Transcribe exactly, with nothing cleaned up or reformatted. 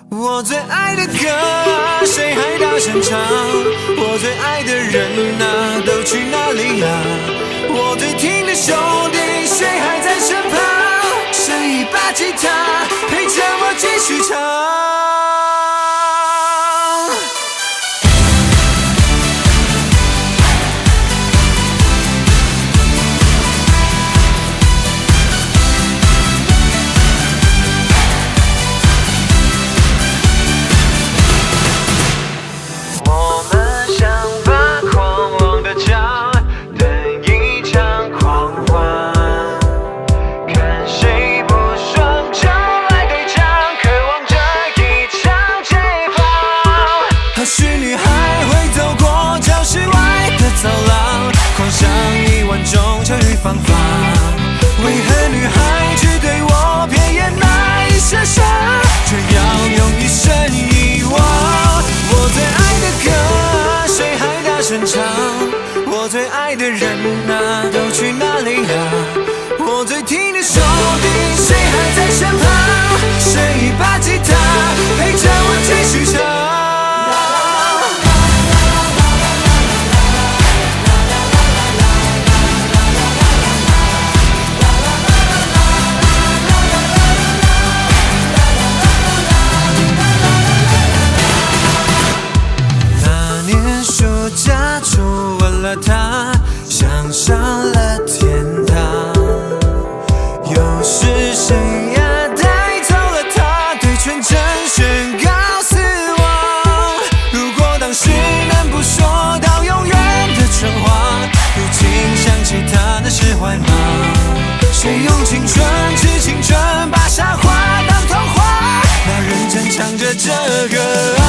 我最爱的歌，谁还大声唱？我最爱的人啊，都去哪里呀？我最听的兄弟，谁还在身旁？剩一把吉他，陪着我继续唱。方法，为何女孩只对我瞥眼那一闪闪，却要用一生遗忘？我最爱的歌，谁还大声唱？我最爱的人啊，都去哪里呀？我最听的兄弟，谁还在身旁？剩一把吉他，陪着我继续唱。他想上了天堂，又是谁呀带走了他，对全城宣告死亡？如果当时能不说到永远的春话，如今想起他那是坏吗？谁用青春吃青春，把傻话当童话？那认真唱着这个